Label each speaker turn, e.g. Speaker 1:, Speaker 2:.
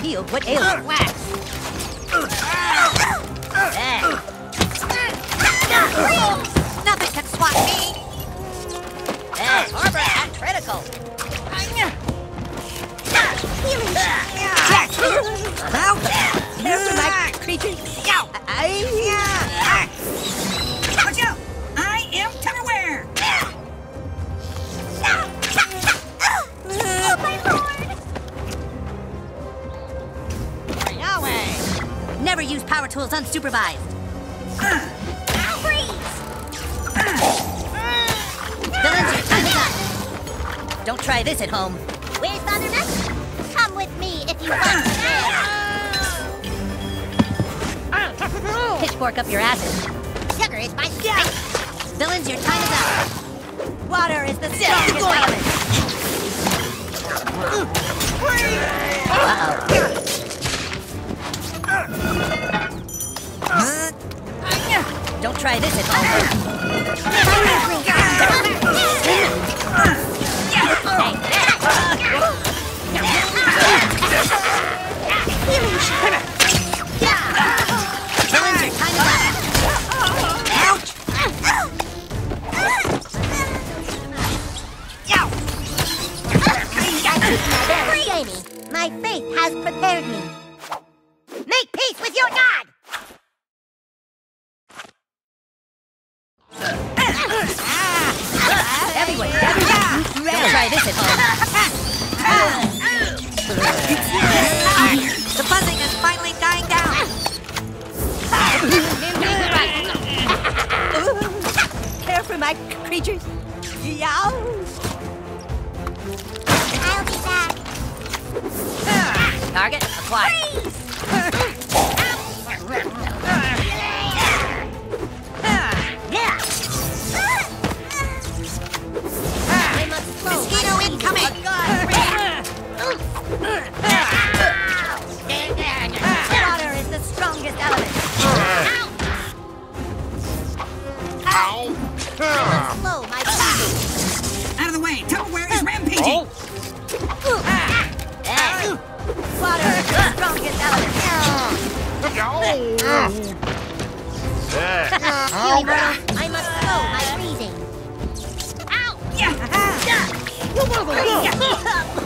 Speaker 1: healed what ails you. Wax. Nothing can swat me. Harbor at critical. Healing. Careful, my creatures.
Speaker 2: Watch out! I am Tupperware!
Speaker 1: Oh, my lord! Yahweh! Never use power tools unsupervised. Freeze! Villains, your time is up. Don't try this at home. Where's Thunderman? Come with me if you want to. Pitchfork up your asses. Sugar is my strength. Villains, your time is up. Water is the strongest element. Don't try this at home. Villains, your time is up. Jamie, my fate has prepared me. Make peace with your god! Everyone, don't try this at home. The buzzing is finally dying down. Care for my creatures. I'll be back. Target acquired. I must throw. Mosquito incoming. Water is the strongest element. Ow! I must slow my breathing.
Speaker 2: Out of the way! Tupperware is rampaging!
Speaker 1: Water is the strongest element. I must slow my breathing. Ow!